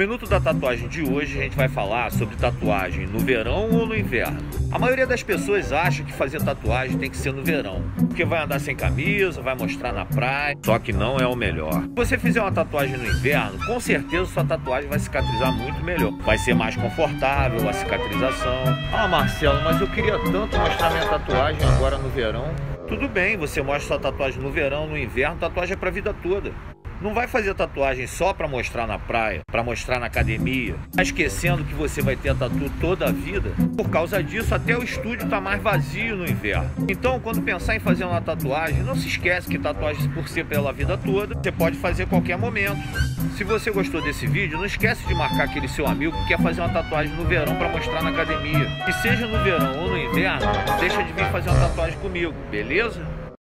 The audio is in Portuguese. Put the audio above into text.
No Minuto da Tatuagem de hoje a gente vai falar sobre tatuagem no verão ou no inverno. A maioria das pessoas acha que fazer tatuagem tem que ser no verão, porque vai andar sem camisa, vai mostrar na praia, só que não é o melhor. Se você fizer uma tatuagem no inverno, com certeza sua tatuagem vai cicatrizar muito melhor. Vai ser mais confortável a cicatrização. Ah, Marcelo, mas eu queria tanto mostrar minha tatuagem agora no verão. Tudo bem, você mostra sua tatuagem no verão, no inverno, tatuagem é pra vida toda. Não vai fazer tatuagem só para mostrar na praia, para mostrar na academia, tá esquecendo que você vai ter a tatu toda a vida. Por causa disso, até o estúdio tá mais vazio no inverno. Então, quando pensar em fazer uma tatuagem, não se esquece que tatuagem, por ser pela vida toda, você pode fazer a qualquer momento. Se você gostou desse vídeo, não esquece de marcar aquele seu amigo que quer fazer uma tatuagem no verão para mostrar na academia. E seja no verão ou no inverno, não deixa de vir fazer uma tatuagem comigo, beleza?